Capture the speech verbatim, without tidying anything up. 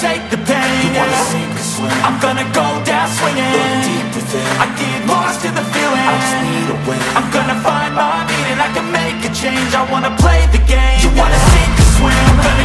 take the pain. You wanna sink or swim, I'm gonna go down swinging. Look deep within, I get lost in the feeling. I just need a win, I'm gonna find my meaning. I can make a change, I wanna play the game. You wanna sink or swim, I'm gonna